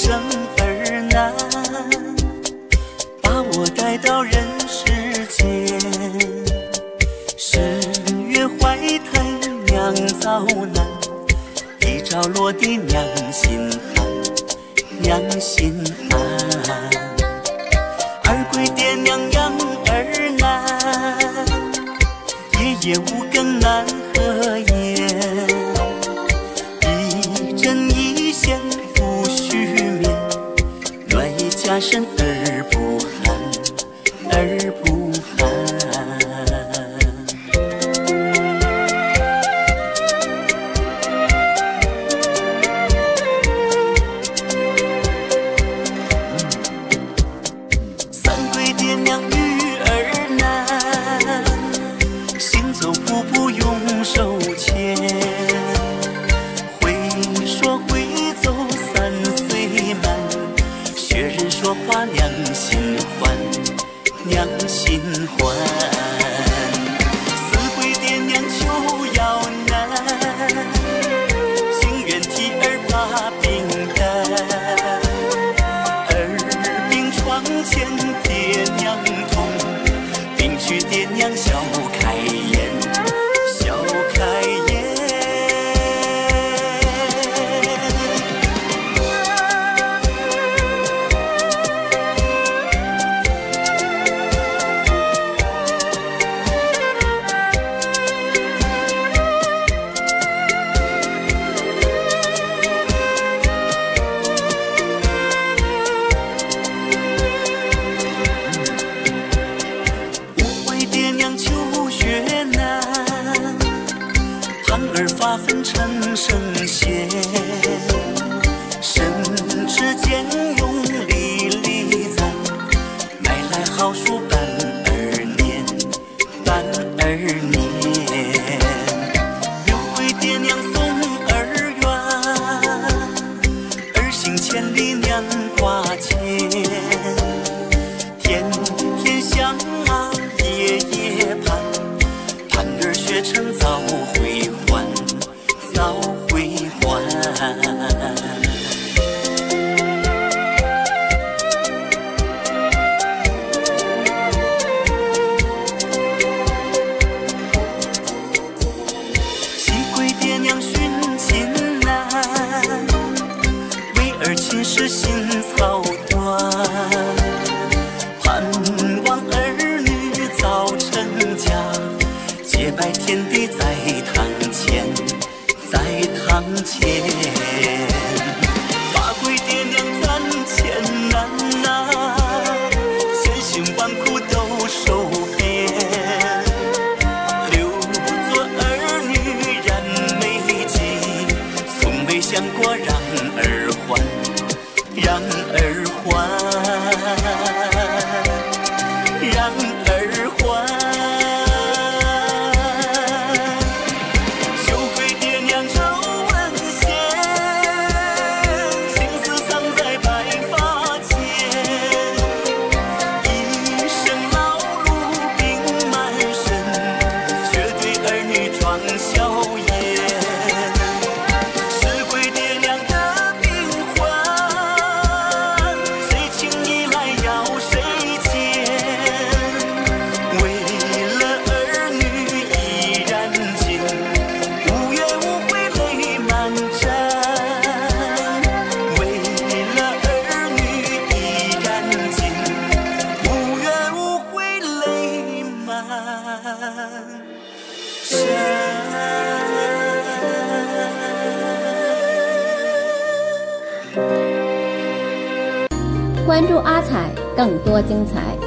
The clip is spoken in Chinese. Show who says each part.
Speaker 1: 生儿男，把我带到人世间。10月怀胎娘遭难，一朝落地娘心安，娘心安。二归爹娘养儿男，夜夜无更难合眼。一针一线不须眠，暖意加深而不寒，而不寒。三归爹娘育儿难，行走步步用手牵。会说会走3岁满，学人说话娘心欢，娘心欢。四归爹娘求要难，情愿替儿把病担。儿病床前爹娘痛，病去爹娘笑开颜，笑开颜。儿发愤成圣贤，省吃俭用粒粒攒，买来好书伴儿年，伴儿年。六归爹娘送儿远，儿行千里娘挂牵。天天想啊夜夜盼，盼儿学成早回还，早回还。七归爹娘寻亲难，为儿亲事心操断，盼望儿女早成家，结拜天地在堂前，在堂前。八归爹娘攒钱难呐，千辛万苦都受遍。留作儿女燃眉记，从未想过让儿还，让儿还，让儿还。
Speaker 2: 关注阿彩，更多精彩。